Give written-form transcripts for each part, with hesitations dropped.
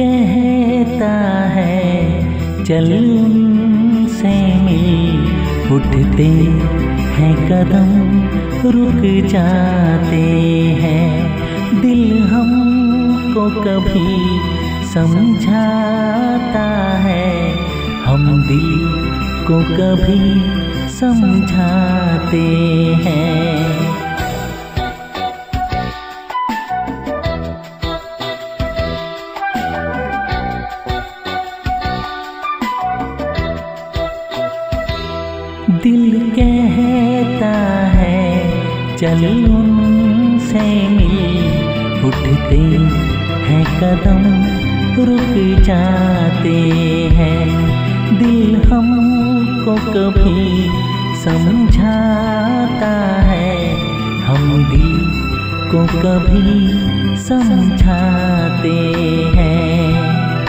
कहता है चल उनसे मिल, उठते हैं कदम रुक जाते हैं। दिल हमको कभी समझाता है, हम दिल को कभी समझाते हैं। दिल कहता है चल उनसे मिल, उठते हैं कदम रुक जाते हैं। दिल हमको कभी समझाता है, हम दिल को कभी समझाते हैं।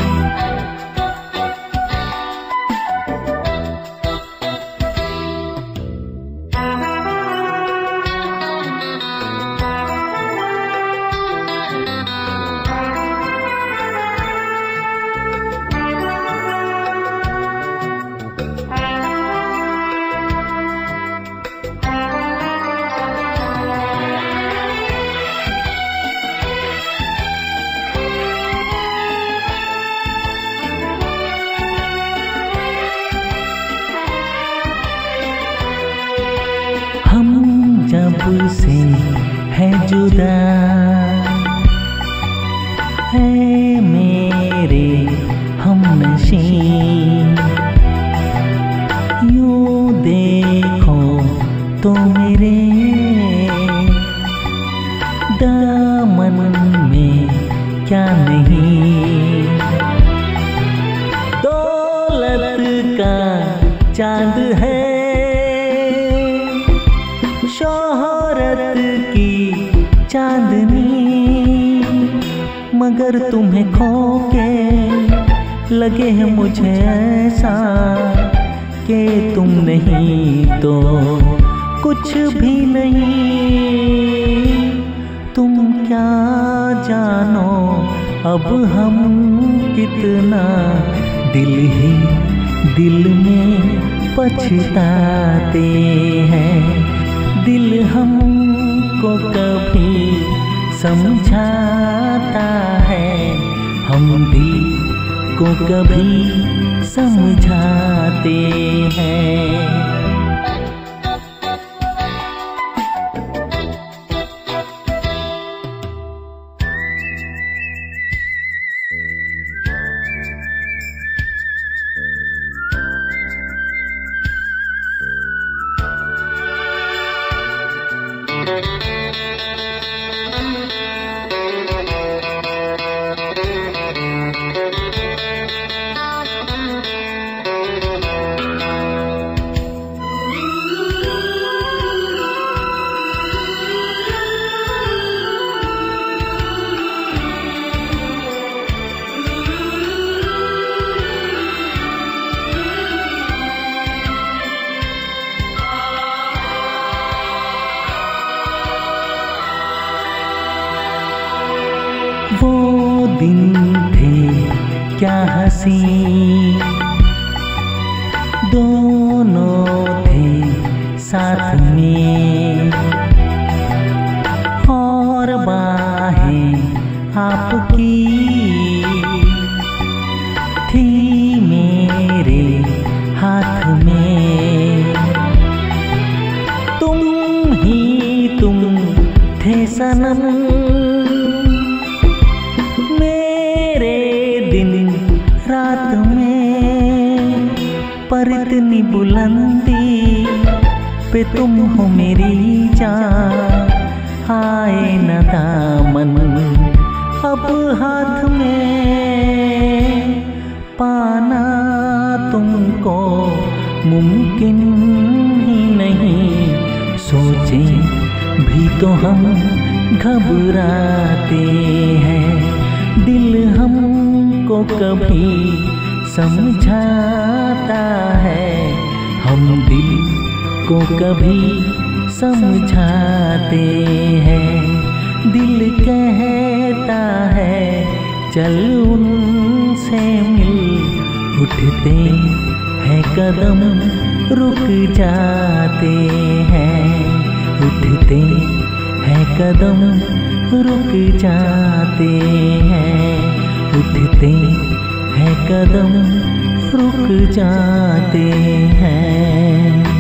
जब से है जुदा है मेरे हमनशी, यूं देखो तो मेरे दामन में क्या नहीं। दौलत का चांद है, शोहरत की चांदनी, मगर तुम्हें खो के लगे है मुझे ऐसा कि तुम नहीं तो कुछ भी नहीं। तुम क्या जानो अब हम कितना दिल ही दिल में पछताते हैं। दिल हमको कभी समझाता है, हम दिल को कभी समझाते हैं। वो दिन थे क्या हंसी, दोनों थे साथ में, और बाहें आपकी थी मेरे हाथ में। तुम थे सनम रात में, पर इतनी बुलंदी पे तुम हो मेरी जान। आए न दामन अब हाथ में, पाना तुमको मुमकिन ही नहीं। सोचे भी तो हम घबराते हैं। दिल हमको कभी समझाता है, हम दिल को कभी समझाते हैं। दिल कहता है चल उन उठते हैं कदम रुक जाते हैं, उठते हैं कदम रुक जाते हैं, उठते हैं कदम रुक जाते हैं।